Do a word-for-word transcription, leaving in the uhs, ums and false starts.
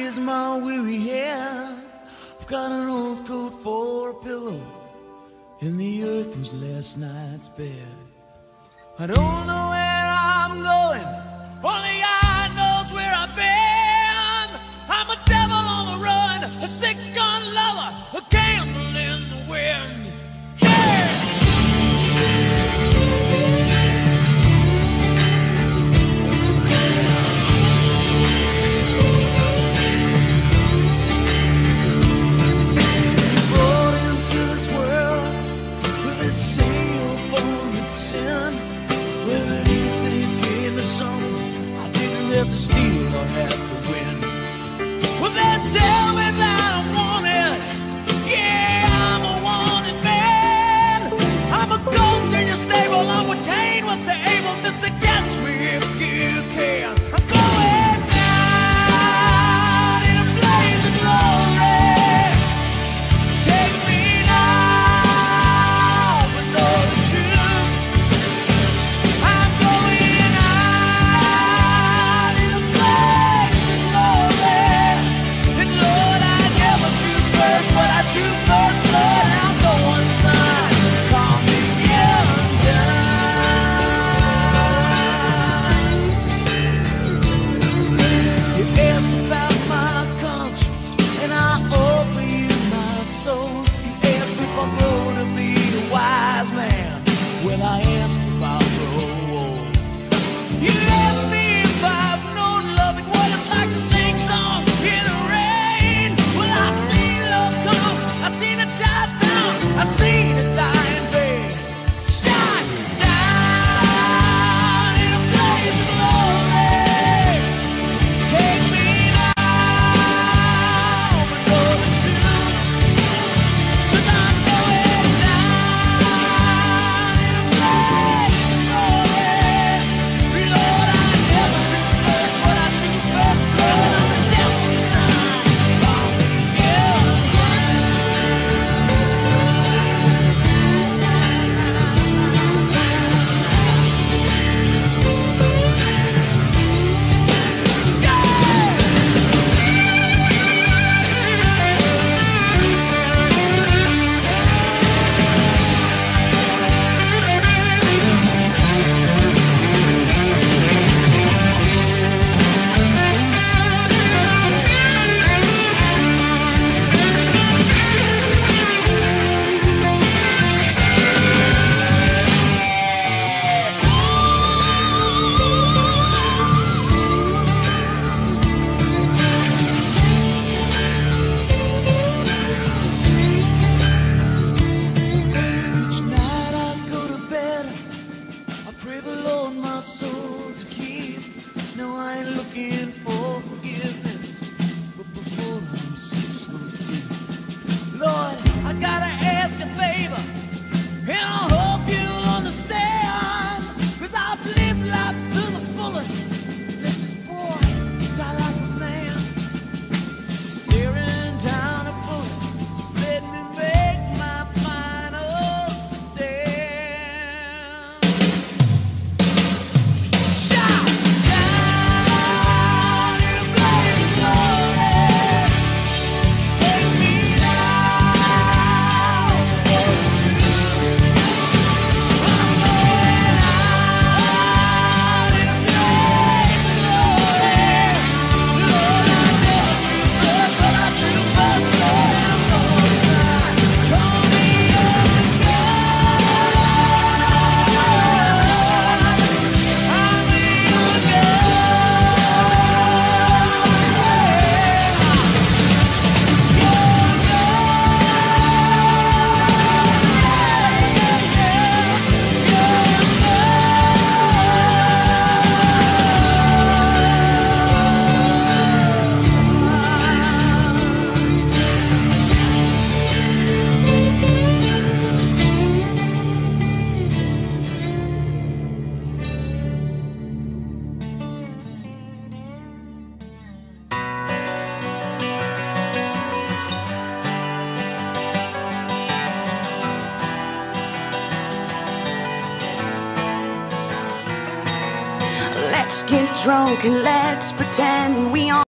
is my weary head. I've got an old coat for a pillow, and the earth was last night's bed. I don't know where I'm going, only God knows where I've been. I'm a devil on the run, a six-gun lover, a candle in the wind. Yeah! To steal or have to win. Well, they tell me that I'm wanted. Yeah, I'm a wanted man. I'm a goat in your stable. I'm what Cain was to Abel. Mister Catch me if you can. I'm going down in a blaze of glory. Take me now, but know the truth. True first blood, I'm going son. Call me young gun. You ask about my conscience, and I offer you my soul. You ask if I'll grow to be a wise man. Well, I ask if I'll grow old. You ask me if I've known love and what it's like to sing songs in the rain. Well, I've seen love come, I've seen it shot down, I've seen it die in vain. Shot down in a blaze of glory. Take me now, but know the truth. 'Cause I'm going down in a blaze of glory. Lord, I never drew first, but I drew first blood. I'm a devil's son. Call me young. Each night I go to bed, I pray the Lord my soul to keep. No, I ain't looking for forgiveness, but before I'm six foot deep. Lord, I gotta ask a favor, and I hope you'll understand. 'Cause I've lived life to the fullest. Let this boy die like a man, staring down a bullet. Let me make my final stand. Shot down in a blaze of glory. Take me now, for the truth. I'm going out in a blaze of glory. Lord, I never drew first, but I drew first blood. I'm going son. Call me young gun. I'm a young Let's get drunk and let's pretend we are